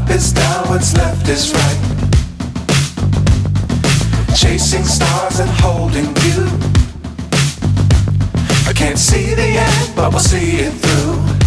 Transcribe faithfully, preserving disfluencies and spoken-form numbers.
is down, what's left is right. Chasing stars and holding you. I can't see the end, but we'll see it through.